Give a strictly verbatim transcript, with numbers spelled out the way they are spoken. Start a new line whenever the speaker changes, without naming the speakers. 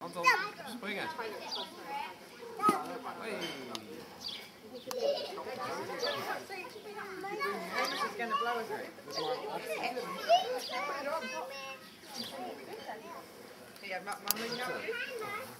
Anton, springen. Hey.
Hamish is going to blow us out. Yeah, mum, mum,